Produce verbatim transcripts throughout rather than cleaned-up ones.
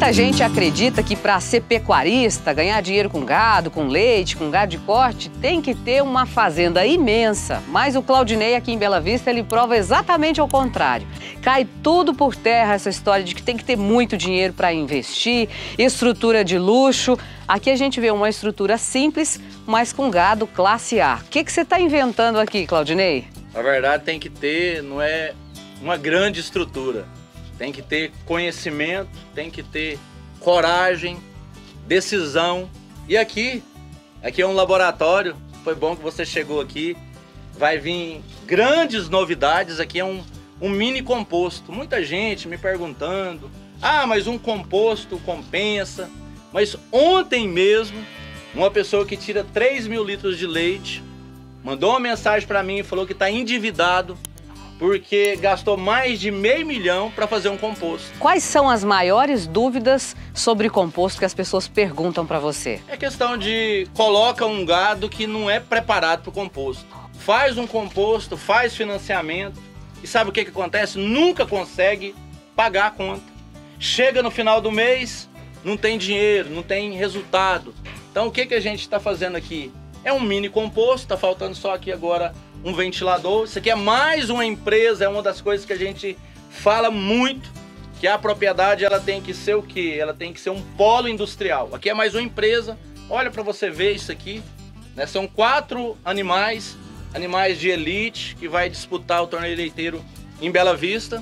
Muita gente acredita que para ser pecuarista, ganhar dinheiro com gado, com leite, com gado de corte, tem que ter uma fazenda imensa. Mas o Claudinei aqui em Bela Vista, ele prova exatamente ao contrário. Cai tudo por terra essa história de que tem que ter muito dinheiro para investir, estrutura de luxo. Aqui a gente vê uma estrutura simples, mas com gado classe A. O que que você está inventando aqui, Claudinei? Na verdade, tem que ter, não é uma grande estrutura. Tem que ter conhecimento, tem que ter coragem, decisão. E aqui, aqui é um laboratório, foi bom que você chegou aqui. Vai vir grandes novidades, aqui é um, um mini composto. Muita gente me perguntando, ah, mas um composto compensa? Mas ontem mesmo, uma pessoa que tira três mil litros de leite, mandou uma mensagem para mim e falou que está endividado, porque gastou mais de meio milhão para fazer um composto. Quais são as maiores dúvidas sobre composto que as pessoas perguntam para você? É questão de coloca um gado que não é preparado para o composto. Faz um composto, faz financiamento e sabe o que que acontece? Nunca consegue pagar a conta. Chega no final do mês, não tem dinheiro, não tem resultado. Então o que que a gente está fazendo aqui? É um mini composto, está faltando só aqui agora um ventilador. Isso aqui é mais uma empresa, é uma das coisas que a gente fala muito, que a propriedade ela tem que ser o quê? Ela tem que ser um polo industrial. Aqui é mais uma empresa, olha para você ver isso aqui, né? São quatro animais, animais de elite, que vai disputar o torneio leiteiro em Bela Vista,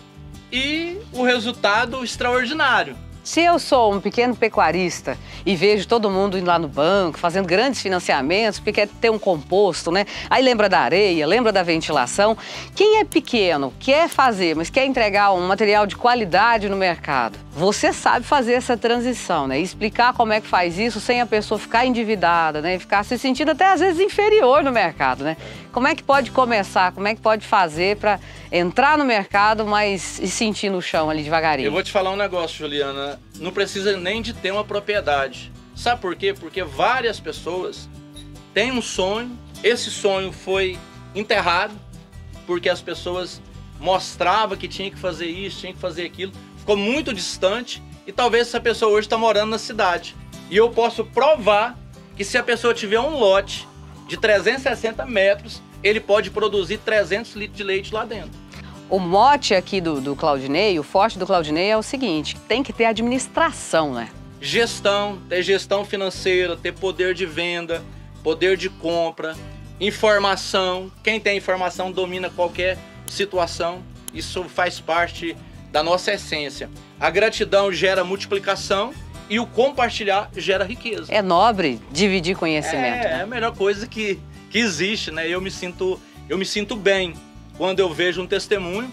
e o resultado extraordinário. Se eu sou um pequeno pecuarista e vejo todo mundo indo lá no banco, fazendo grandes financiamentos, porque quer ter um composto, né? Aí lembra da areia, lembra da ventilação. Quem é pequeno, quer fazer, mas quer entregar um material de qualidade no mercado, você sabe fazer essa transição, né? E explicar como é que faz isso sem a pessoa ficar endividada, né? E ficar se sentindo até às vezes inferior no mercado, né? Como é que pode começar, como é que pode fazer para entrar no mercado, mas e sentir no chão ali devagarinho? Eu vou te falar um negócio, Juliana. Não precisa nem de ter uma propriedade. Sabe por quê? Porque várias pessoas têm um sonho, esse sonho foi enterrado, porque as pessoas mostravam que tinha que fazer isso, tinha que fazer aquilo, ficou muito distante e talvez essa pessoa hoje está morando na cidade. E eu posso provar que se a pessoa tiver um lote de trezentos e sessenta metros, ele pode produzir trezentos litros de leite lá dentro. O mote aqui do, do Claudinei, o forte do Claudinei é o seguinte, tem que ter administração, né? Gestão, ter gestão financeira, ter poder de venda, poder de compra, informação. Quem tem informação domina qualquer situação. Isso faz parte da nossa essência. A gratidão gera multiplicação e o compartilhar gera riqueza. É nobre dividir conhecimento. É, né? É a melhor coisa que, que existe, né? Eu me sinto, eu me sinto bem quando eu vejo um testemunho.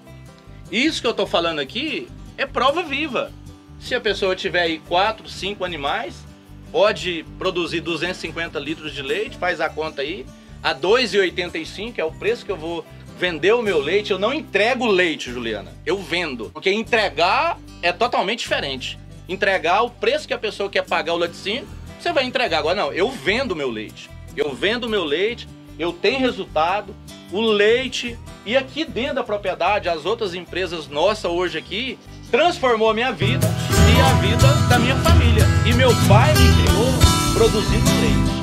Isso que eu tô falando aqui é prova viva. Se a pessoa tiver aí quatro, cinco animais, pode produzir duzentos e cinquenta litros de leite, faz a conta aí, a dois reais e oitenta e cinco centavos é o preço que eu vou vender o meu leite. Eu não entrego leite, Juliana, eu vendo. Porque entregar é totalmente diferente. Entregar o preço que a pessoa quer pagar o laticínio, você vai entregar. Agora não, eu vendo o meu leite. Eu vendo o meu leite, eu tenho resultado, o leite, e aqui dentro da propriedade, as outras empresas nossas hoje aqui, transformou a minha vida e a vida da minha família. E meu pai me criou produzindo leite.